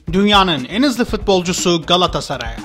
Dünyanın en hızlı futbolcusu Galatasaray'a.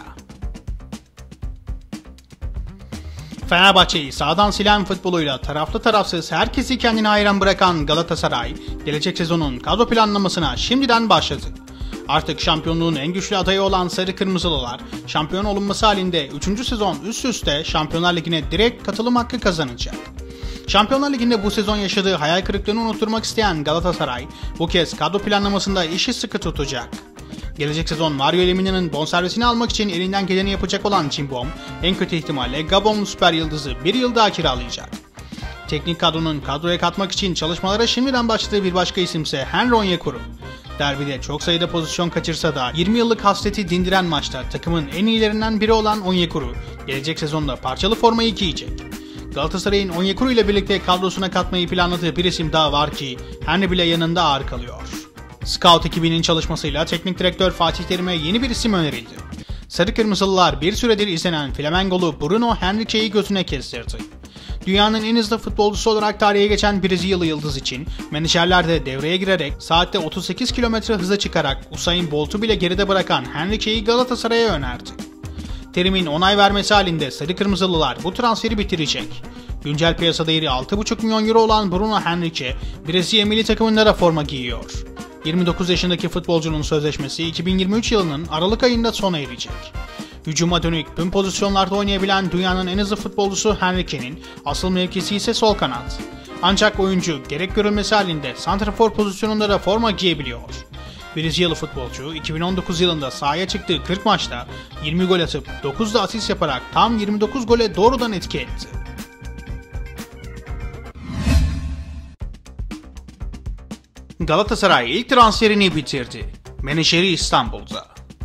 Fenerbahçe'yi sağdan silen futboluyla taraflı tarafsız herkesi kendine hayran bırakan Galatasaray, gelecek sezonun kadro planlamasına şimdiden başladı. Artık şampiyonluğun en güçlü adayı olan Sarı Kırmızılılar, şampiyon olunması halinde 3. sezon üst üste Şampiyonlar Ligi'ne direkt katılım hakkı kazanacak. Şampiyonlar Ligi'nde bu sezon yaşadığı hayal kırıklığını unutturmak isteyen Galatasaray, bu kez kadro planlamasında işi sıkı tutacak. Gelecek sezon Mario Lemina'nın bonservisini almak için elinden geleni yapacak olan Cimbom, en kötü ihtimalle Gabonlu süper yıldızı bir yıl daha kiralayacak. Teknik kadronun kadroya katmak için çalışmalara şimdiden başladığı bir başka isimse Henry Onyekuru. Derbide çok sayıda pozisyon kaçırsa da 20 yıllık hasreti dindiren maçta takımın en iyilerinden biri olan Onyekuru, gelecek sezonda parçalı formayı giyecek. Galatasaray'ın Onyekuru ile birlikte kadrosuna katmayı planladığı bir isim daha var ki Henry bile yanında ağır kalıyor. Scout ekibinin çalışmasıyla teknik direktör Fatih Terim'e yeni bir isim önerildi. Sarı Kırmızılılar bir süredir izlenen Flamengolu Bruno Henrique'yi gözüne kestirdi. Dünyanın en hızlı futbolcusu olarak tarihe geçen Brezilyalı yıldız için menajerler de devreye girerek saatte 38 km hıza çıkarak Usain Bolt'u bile geride bırakan Henrique'yi Galatasaray'a önerdi. Terim'in onay vermesi halinde Sarı Kırmızılılar bu transferi bitirecek. Güncel piyasa değeri 6,5 milyon euro olan Bruno Henrique, Brezilya milli takımında da forma giyiyor. 29 yaşındaki futbolcunun sözleşmesi 2023 yılının Aralık ayında sona erecek. Hücuma dönük tüm pozisyonlarda oynayabilen dünyanın en hızlı futbolcusu Henrique'nin asıl mevkisi ise sol kanat. Ancak oyuncu gerek görülmesi halinde santrafor pozisyonunda da forma giyebiliyor. Brezilyalı futbolcu 2019 yılında sahaya çıktığı 40 maçta 20 gol atıp 9'da asist yaparak tam 29 gole doğrudan etki etti. Galatasaray ilk transferini bitirdi. Menajeri İstanbul'da.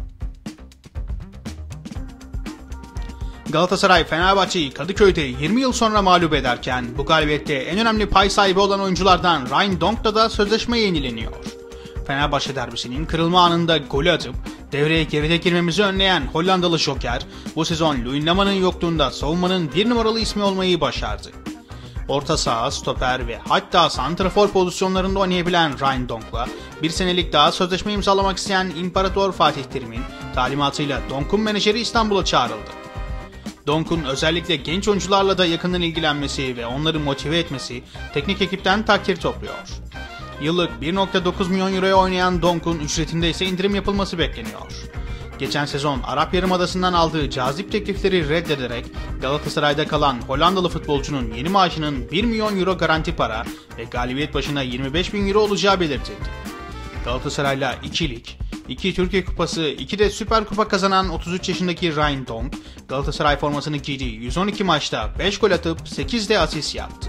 Galatasaray Fenerbahçe'yi Kadıköy'de 20 yıl sonra mağlup ederken bu galibiyette en önemli pay sahibi olan oyunculardan Ryan Donk'la da sözleşme yenileniyor. Fenerbahçe derbisinin kırılma anında golü atıp devreye geride girmemizi önleyen Hollandalı Joker bu sezon Luyendama'nın yokluğunda savunmanın bir numaralı ismi olmayı başardı. Orta saha, stoper ve hatta santrafor pozisyonlarında oynayabilen Ryan Donk'la bir senelik daha sözleşme imzalamak isteyen İmparator Fatih Terim'in talimatıyla Donk'un menajeri İstanbul'a çağrıldı. Donk'un özellikle genç oyuncularla da yakından ilgilenmesi ve onları motive etmesi teknik ekipten takdir topluyor. Yıllık 1,9 milyon euroya oynayan Donk'un ücretinde ise indirim yapılması bekleniyor. Geçen sezon Arap Yarımadası'ndan aldığı cazip teklifleri reddederek Galatasaray'da kalan Hollandalı futbolcunun yeni maaşının 1 milyon euro garanti para ve galibiyet başına 25 bin euro olacağı belirtildi. Galatasaray'la 2 lig, 2 Türkiye Kupası, 2 de Süper Kupa kazanan 33 yaşındaki Ryan Donk, Galatasaray formasını giydiği 112 maçta 5 gol atıp 8 de asist yaptı.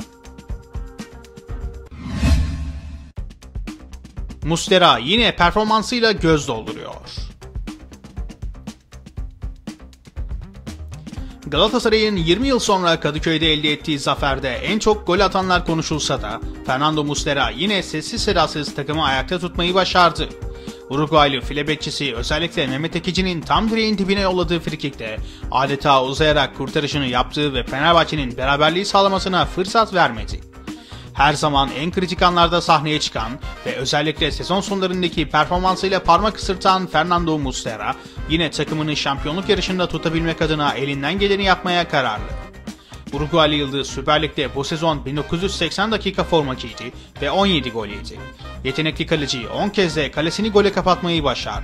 Muslera yine performansıyla göz dolduruyor. Galatasaray'ın 20 yıl sonra Kadıköy'de elde ettiği zaferde en çok gol atanlar konuşulsa da Fernando Muslera yine sessiz sedasız takımı ayakta tutmayı başardı. Uruguaylı file bekçisi özellikle Mehmet Ekici'nin tam direğin dibine yolladığı frikikte adeta uzayarak kurtarışını yaptığı ve Fenerbahçe'nin beraberliği sağlamasına fırsat vermedi. Her zaman en kritik anlarda sahneye çıkan ve özellikle sezon sonlarındaki performansıyla parmak ısırtan Fernando Muslera yine takımını şampiyonluk yarışında tutabilmek adına elinden geleni yapmaya kararlı. Uruguaylı yıldız Süper Lig'de bu sezon 1980 dakika forma giydi ve 17 gol yedi. Yetenekli kaleci 10 kez de kalesini gole kapatmayı başardı.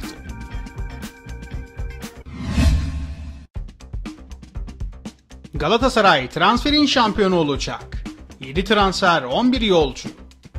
Galatasaray transferin şampiyonu olacak. 7 transfer, 11 yolcu.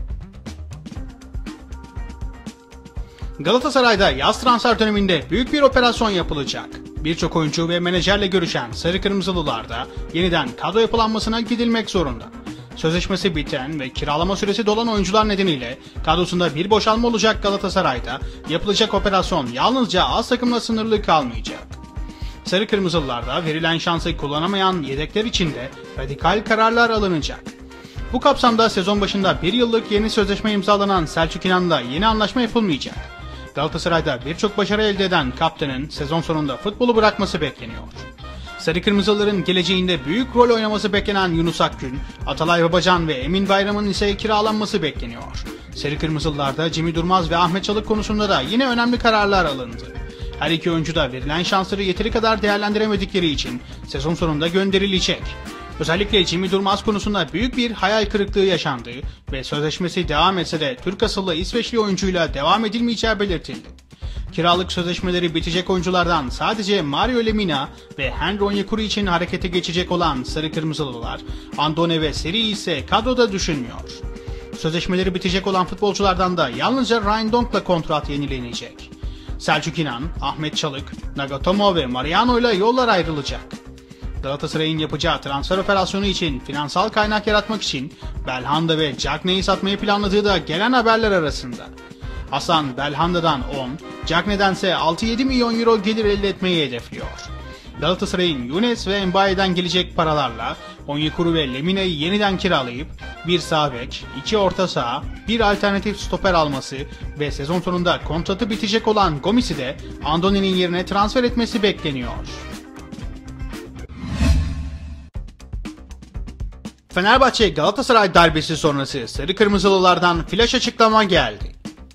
Galatasaray'da yaz transfer döneminde büyük bir operasyon yapılacak. Birçok oyuncu ve menajerle görüşen Sarı Kırmızılılarda yeniden kadro yapılanmasına gidilmek zorunda. Sözleşmesi biten ve kiralama süresi dolan oyuncular nedeniyle kadrosunda bir boşalma olacak Galatasaray'da yapılacak operasyon yalnızca az takımla sınırlı kalmayacak. Sarı Kırmızılılarda verilen şansı kullanamayan yedekler için de radikal kararlar alınacak. Bu kapsamda sezon başında bir yıllık yeni sözleşme imzalanan Selçuk İnan'la yeni anlaşma yapılmayacak. Galatasaray'da birçok başarı elde eden kaptanın sezon sonunda futbolu bırakması bekleniyor. Sarı Kırmızıların geleceğinde büyük rol oynaması beklenen Yunus Akgün, Atalay Babacan ve Emin Bayram'ın ise kiralanması bekleniyor. Sarı Kırmızılılarda Jimmy Durmaz ve Ahmet Çalık konusunda da yine önemli kararlar alındı. Her iki oyuncu da verilen şansları yeteri kadar değerlendiremedikleri için sezon sonunda gönderilecek. Özellikle Jimmy Durmaz konusunda büyük bir hayal kırıklığı yaşandı ve sözleşmesi devam etse de Türk asıllı İsveçli oyuncuyla devam edilmeyeceği belirtildi. Kiralık sözleşmeleri bitecek oyunculardan sadece Mario Lemina ve Henry Onyekuru için harekete geçecek olan Sarı Kırmızılılar, Andone ve Seri ise kadroda düşünmüyor. Sözleşmeleri bitecek olan futbolculardan da yalnızca Ryan Donk'la kontrat yenilenecek. Selçuk İnan, Ahmet Çalık, Nagatomo ve Mariano ile yollar ayrılacak. Galatasaray'ın yapacağı transfer operasyonu için finansal kaynak yaratmak için Belhanda ve Cagney'i satmayı planladığı da gelen haberler arasında. Hasan Belhanda'dan 10, Cagney'den ise 6-7 milyon euro gelir elde etmeyi hedefliyor. Galatasaray'ın Younes ve Mbaye'den gelecek paralarla Onyekuru ve Lemina'yı yeniden kiralayıp bir sağ bek, 2 orta saha, bir alternatif stoper alması ve sezon sonunda kontratı bitecek olan Gomis'i de Andone'nin yerine transfer etmesi bekleniyor. Fenerbahçe Galatasaray derbisi sonrası Sarı Kırmızılılardan flash açıklama geldi.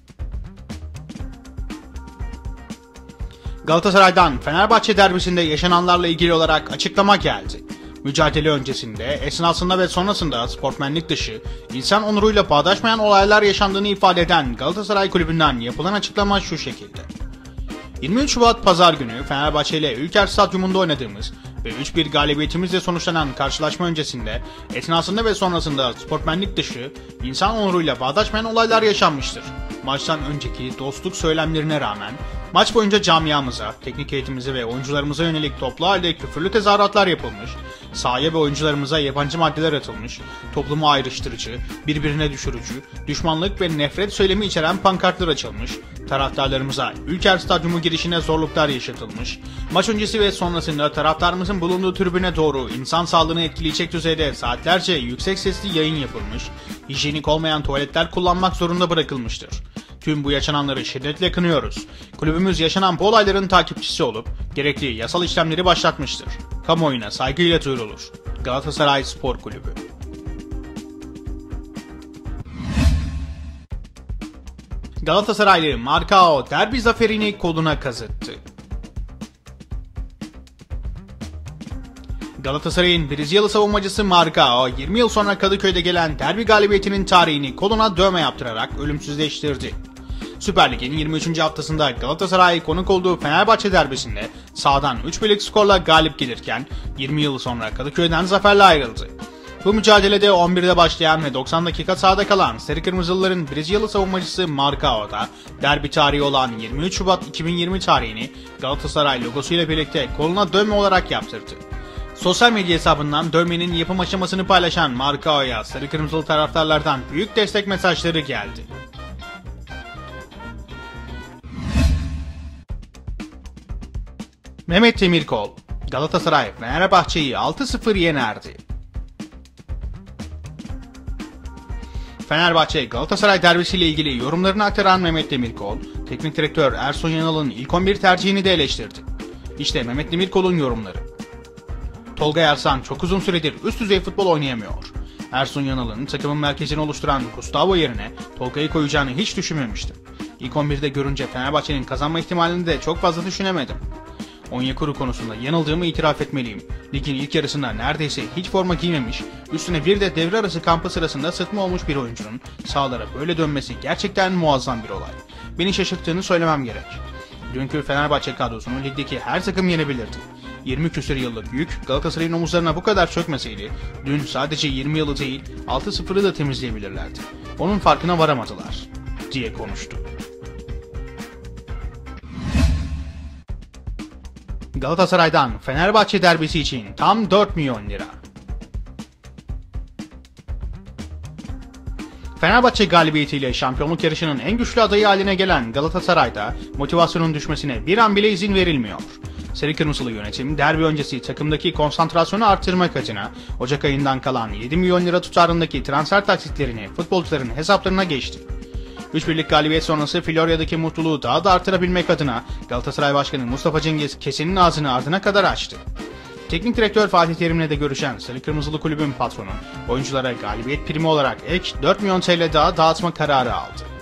Galatasaray'dan Fenerbahçe derbisinde yaşananlarla ilgili olarak açıklama geldi. Mücadele öncesinde, esnasında ve sonrasında sportmenlik dışı, insan onuruyla bağdaşmayan olaylar yaşandığını ifade eden Galatasaray Kulübü'nden yapılan açıklama şu şekilde. 23 Şubat Pazar günü Fenerbahçe ile Ülker Stadyumunda oynadığımız ve 3-1 galibiyetimizle sonuçlanan karşılaşma öncesinde, esnasında ve sonrasında sportmenlik dışı, insan onuruyla bağdaşmayan olaylar yaşanmıştır. Maçtan önceki dostluk söylemlerine rağmen, maç boyunca camiamıza, teknik heyetimize ve oyuncularımıza yönelik toplu halde küfürlü tezahüratlar yapılmış, sahaya ve oyuncularımıza yabancı maddeler atılmış, toplumu ayrıştırıcı, birbirine düşürücü, düşmanlık ve nefret söylemi içeren pankartlar açılmış, taraftarlarımıza Ülker Stadyumu girişine zorluklar yaşatılmış, maç öncesi ve sonrasında taraftarımızın bulunduğu tribüne doğru insan sağlığını etkileyecek düzeyde saatlerce yüksek sesli yayın yapılmış, hijyenik olmayan tuvaletler kullanmak zorunda bırakılmıştır. Tüm bu yaşananları şiddetle kınıyoruz. Kulübümüz yaşanan bu olayların takipçisi olup gerekli yasal işlemleri başlatmıştır. Kamuoyuna saygıyla duyurulur. Galatasaray Spor Kulübü. Galatasaraylı Marcao derbi zaferini koluna kazıttı. Galatasaray'ın Brezilyalı savunmacısı Marcao 20 yıl sonra Kadıköy'de gelen derbi galibiyetinin tarihini koluna dövme yaptırarak ölümsüzleştirdi. Süper Lig'in 23. haftasında Galatasaray konuk olduğu Fenerbahçe derbisinde sahadan 3-1'lik skorla galip gelirken 20 yıl sonra Kadıköy'den zaferle ayrıldı. Bu mücadelede 11'de başlayan ve 90 dakika sahada kalan Sarı Kırmızılıların Brezilyalı savunmacısı Marcao da derbi tarihi olan 23 Şubat 2020 tarihini Galatasaray logosuyla birlikte koluna dövme olarak yaptırdı. Sosyal medya hesabından dövmenin yapım aşamasını paylaşan Marcao'ya Sarı Kırmızılı taraftarlardan büyük destek mesajları geldi. Mehmet Demirkol, Galatasaray Fenerbahçe'yi 6-0 yenerdi. Fenerbahçe Galatasaray derbisiyle ilgili yorumlarını aktaran Mehmet Demirkol, teknik direktör Ersun Yanal'ın ilk 11 tercihini de eleştirdi. İşte Mehmet Demirkol'un yorumları. Tolga Arslan çok uzun süredir üst düzey futbol oynayamıyor. Ersun Yanal'ın takımın merkezini oluşturan Gustavo yerine Tolga'yı koyacağını hiç düşünmemiştim. İlk 11'de görünce Fenerbahçe'nin kazanma ihtimalini de çok fazla düşünemedim. Onyekuru konusunda yanıldığımı itiraf etmeliyim. Ligin ilk yarısında neredeyse hiç forma giymemiş, üstüne bir de devre arası kampı sırasında sıtma olmuş bir oyuncunun sahalara böyle dönmesi gerçekten muazzam bir olay. Beni şaşırttığını söylemem gerek. Dünkü Fenerbahçe kadrosunu ligdeki her takım yenebilirdi. 20 küsur yıllık yük Galatasaray'ın omuzlarına bu kadar çökmeseydi, dün sadece 20 yılı değil 6-0'ı da temizleyebilirlerdi. Onun farkına varamadılar, diye konuştu. Galatasaray'dan Fenerbahçe derbisi için tam 4 milyon lira. Fenerbahçe galibiyetiyle şampiyonluk yarışının en güçlü adayı haline gelen Galatasaray'da motivasyonun düşmesine bir an bile izin verilmiyor. Sarı Kırmızılı yönetim derbi öncesi takımdaki konsantrasyonu arttırmak adına Ocak ayından kalan 7 milyon lira tutarındaki transfer taksitlerini futbolcuların hesaplarına geçti. 3-1'lik galibiyet sonrası Florya'daki mutluluğu daha da artırabilmek adına Galatasaray Başkanı Mustafa Cengiz kesenin ağzını ardına kadar açtı. Teknik direktör Fatih Terim'le de görüşen Sarı Kırmızılı kulübün patronu oyunculara galibiyet primi olarak ek 4 milyon TL daha dağıtma kararı aldı.